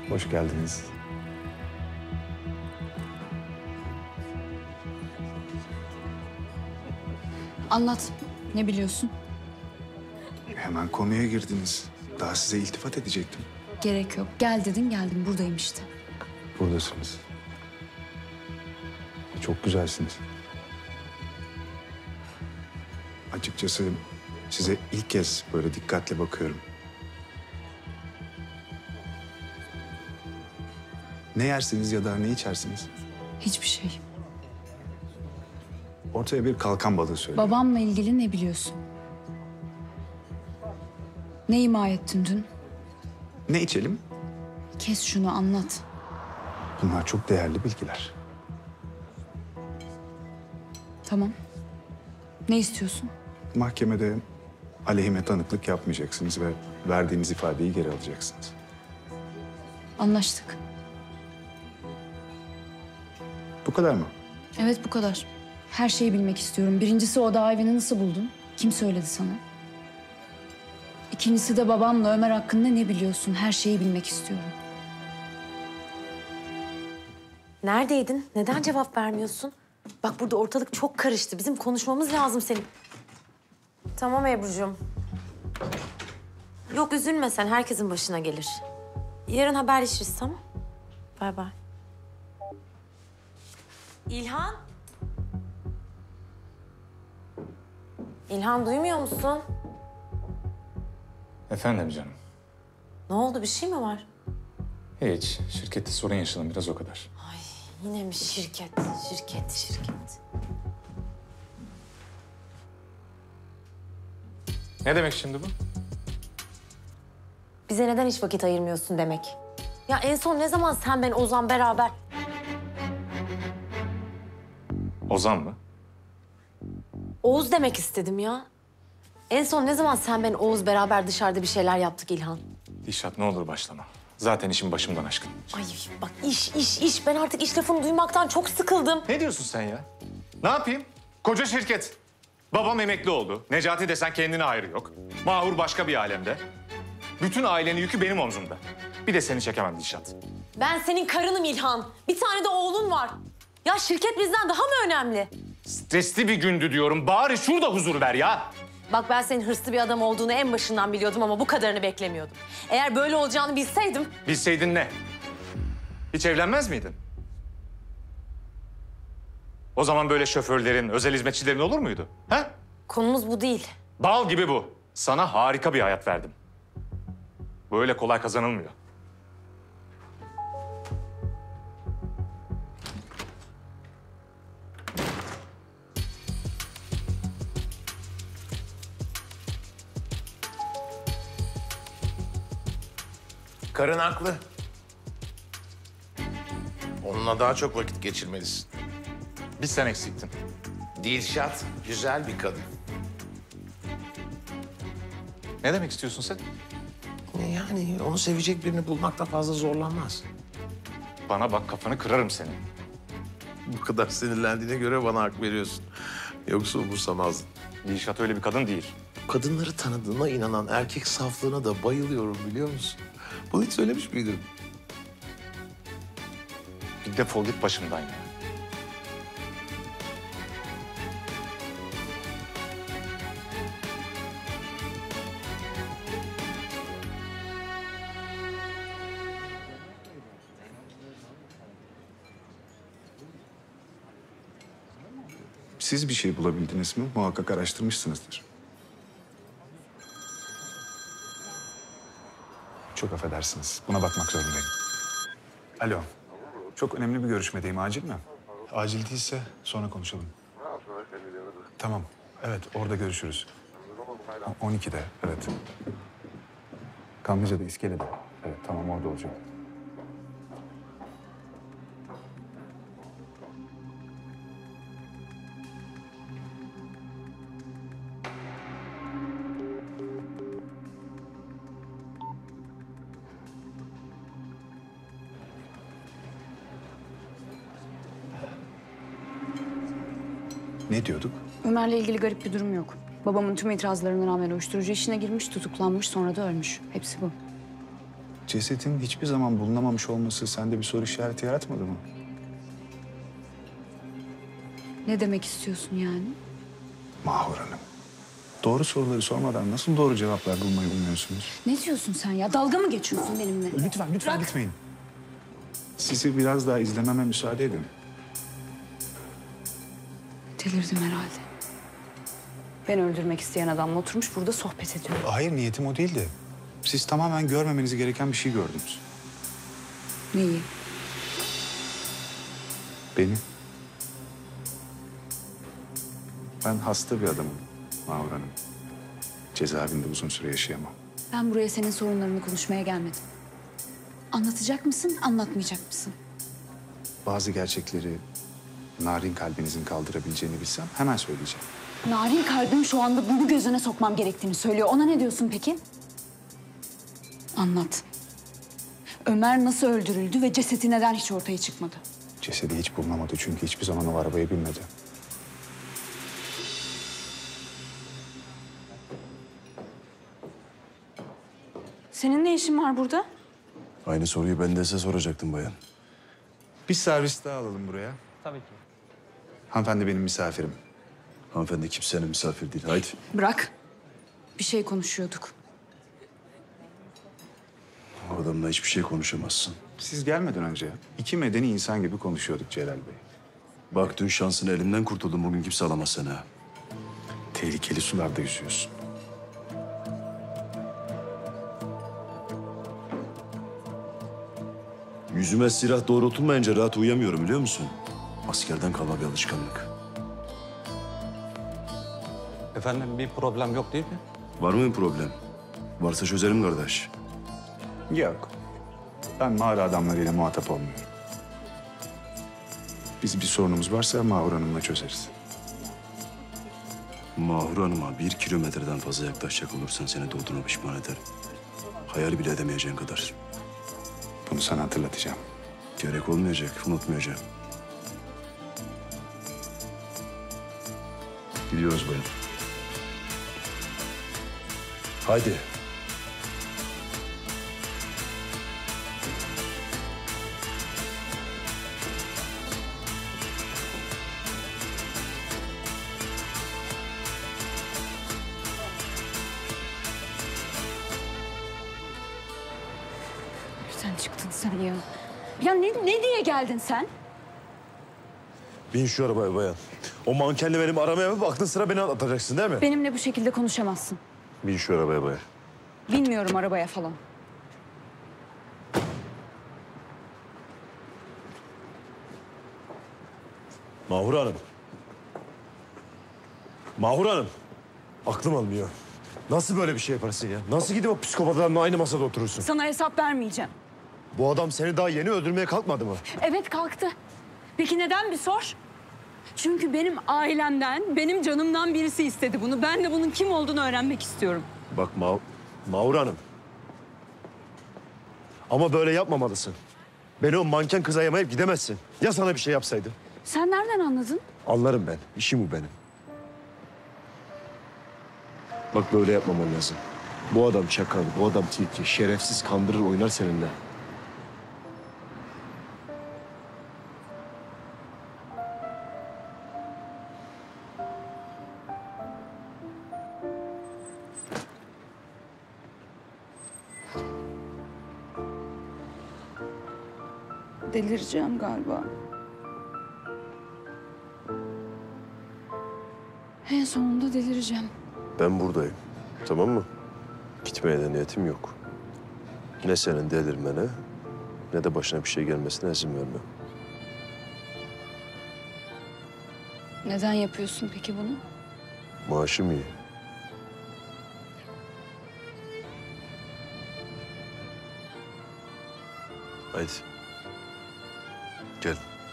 Hoş geldiniz. Anlat. Ne biliyorsun? Hemen konuya girdiniz. Daha size iltifat edecektim. Gerek yok. Gel dedin geldim. Buradayım işte. Buradasınız. Çok güzelsiniz. Açıkçası size ilk kez böyle dikkatle bakıyorum. Ne yersiniz ya da ne içersiniz? Hiçbir şey. Ortaya bir kalkan balığı söyle. Babamla ilgili ne biliyorsun? Ne ima ettin dün? Ne içelim? Kes şunu anlat. Bunlar çok değerli bilgiler. Tamam. Ne istiyorsun? Mahkemede aleyhime tanıklık yapmayacaksınız ve verdiğiniz ifadeyi geri alacaksınız. Anlaştık. Bu kadar mı? Evet bu kadar. Her şeyi bilmek istiyorum. Birincisi o dağ evini nasıl buldun? Kim söyledi sana? İkincisi de babamla Ömer hakkında ne biliyorsun? Her şeyi bilmek istiyorum. Neredeydin? Neden cevap vermiyorsun? Bak burada ortalık çok karıştı. Bizim konuşmamız lazım senin. Tamam Ebru'cum. Yok üzülme sen. Herkesin başına gelir. Yarın haberleşiriz tamam? Bay bay. İlhan? İlhan duymuyor musun? Efendim canım. Ne oldu? Bir şey mi var? Hiç. Şirkette sorun yaşadım biraz o kadar. Ay yine mi şirket? Şirket. Ne demek şimdi bu? Bize neden hiç vakit ayırmıyorsun demek. Ya en son ne zaman sen ben Ozan beraber... Ozan mı? Oğuz demek istedim ya. En son ne zaman sen ben Oğuz beraber dışarıda bir şeyler yaptık İlhan? Dişat ne olur başlama. Zaten işim başımdan aşkın. Ay bak iş. Ben artık iş lafını duymaktan çok sıkıldım. Ne diyorsun sen ya? Ne yapayım? Koca şirket. Babam emekli oldu. Necati desen kendine ayrı yok. Mahur başka bir alemde. Bütün ailenin yükü benim omzumda. Bir de seni çekemem Dişat. Ben senin karınım İlhan. Bir tane de oğlun var. Ya şirket bizden daha mı önemli? Stresli bir gündü diyorum. Bari şurada huzur ver ya. Bak ben senin hırslı bir adam olduğunu en başından biliyordum ama bu kadarını beklemiyordum. Eğer böyle olacağını bilseydim... Bilseydin ne? Hiç evlenmez miydin? O zaman böyle şoförlerin, özel hizmetçilerin olur muydu? Ha? Konumuz bu değil. Bal gibi bu. Sana harika bir hayat verdim. Böyle kolay kazanılmıyor. Karın haklı. Onunla daha çok vakit geçirmelisin. Bir sen eksiktin. Dilşat güzel bir kadın. Ne demek istiyorsun sen? Yani onu sevecek birini bulmakta fazla zorlanmaz. Bana bak kafanı kırarım senin. Bu kadar sinirlendiğine göre bana hak veriyorsun. Yoksa umursamazdın. Dilşat öyle bir kadın değil. Kadınları tanıdığına inanan erkek saflığına da bayılıyorum biliyor musun? Bunu hiç söylemiş miydim? Bir defol git başımdan ya. Siz bir şey bulabildiniz mi? Muhakkak araştırmışsınızdır. Çok affedersiniz. Buna bakmak zorundayım. Alo. Çok önemli bir görüşmedeyim. Acil mi? Acil değilse sonra konuşalım. Tamam. Evet, orada görüşürüz. 12'de, evet. Kanlıca'da, iskelede. Evet, tamam orada olacağım. Ne diyorduk? Ömer'le ilgili garip bir durum yok. Babamın tüm itirazlarına rağmen uyuşturucu işine girmiş, tutuklanmış, sonra da ölmüş. Hepsi bu. cesetin hiçbir zaman bulunamamış olması sende bir soru işareti yaratmadı mı? Ne demek istiyorsun yani? Mahur Hanım. Doğru soruları sormadan nasıl doğru cevaplar bulmayı umuyorsunuz? Ne diyorsun sen ya? Dalga mı geçiyorsun benimle? Lütfen gitmeyin. Sizi biraz daha izlememe müsaade edin. Delirdim herhalde. Ben öldürmek isteyen adamla oturmuş burada sohbet ediyor. Hayır, niyetim o değildi. Siz tamamen görmemeniz gereken bir şey gördünüz. Neyi? Beni. Ben hasta bir adamım Mahur Hanım. Cezaevinde uzun süre yaşayamam. Ben buraya senin sorunlarını konuşmaya gelmedim. Anlatacak mısın, anlatmayacak mısın? Bazı gerçekleri narin kalbinizin kaldırabileceğini bilsem hemen söyleyeceğim. Narin kalbim şu anda bunu gözüne sokmam gerektiğini söylüyor. Ona ne diyorsun peki? Anlat. Ömer nasıl öldürüldü ve cesedi neden hiç ortaya çıkmadı? Cesedi hiç bulunamadı çünkü hiçbir zaman o arabaya binmedi. Senin ne işin var burada? Aynı soruyu ben de size soracaktım bayan. Bir servis daha alalım buraya. Tabii ki. Hanımefendi benim misafirim. Hanımefendi kimsenin misafir değil. Haydi. Bırak. Bir şey konuşuyorduk. O adamla hiçbir şey konuşamazsın. Siz gelmeden önce iki medeni insan gibi konuşuyorduk Celal Bey. Bak dün şansını elinden kurtuldun. Bugün kimse alamaz seni ha. Tehlikeli sularda yüzüyorsun. Yüzüme silah doğrultulmayınca rahat uyuyamıyorum biliyor musun? Askerden kalma bir alışkanlık. Efendim bir problem yok değil mi? Var mı bir problem? Varsa çözelim kardeş. Yok. Ben mağara adamlarıyla muhatap olmuyorum. Biz bir sorunumuz varsa Mahur Hanım'la çözeriz. Mahur Hanım'a 1 kilometreden fazla yaklaşacak olursan seni doğduğuna pişman ederim. Hayal bile edemeyeceğin kadar. Bunu sana hatırlatacağım. Gerek olmayacak, unutmayacağım. Gidiyoruz bayan. Haydi. Sen çıktın sen ya. Ya ne diye geldin sen? Bin şu arabaya bayan. O mankenle benim aramaya mı baktın, sıra beni anlatacaksın değil mi? Benimle bu şekilde konuşamazsın. Bin şu arabaya bayan. Bilmiyorum arabaya falan. Mahur Hanım. Mahur Hanım. Aklım almıyor. Nasıl böyle bir şey yaparsın ya? Nasıl gidip o psikopat adamla aynı masada oturursun? Sana hesap vermeyeceğim. Bu adam seni daha yeni öldürmeye kalkmadı mı? Evet kalktı. Peki neden bir sor? Çünkü benim ailemden, benim canımdan birisi istedi bunu. Ben de bunun kim olduğunu öğrenmek istiyorum. Bak Mahur Hanım. Ama böyle yapmamalısın. Beni o manken kıza yamayıp gidemezsin. Ya sana bir şey yapsaydı? Sen nereden anladın? Anlarım ben. İşim bu benim. Bak böyle yapmaman lazım. Bu adam çakal, bu adam tilki. Şerefsiz kandırır oynar seninle. Delireceğim galiba. En sonunda delireceğim. Ben buradayım. Tamam mı? Gitmeye de niyetim yok. Ne senin delirmene ne de başına bir şey gelmesine izin vermem. Neden yapıyorsun peki bunu? Maaşım iyi. Haydi. Gel.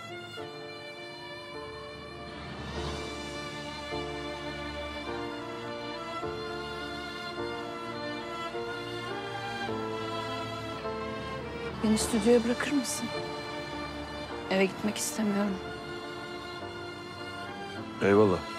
Beni stüdyoya bırakır mısın? Eve gitmek istemiyorum. Eyvallah.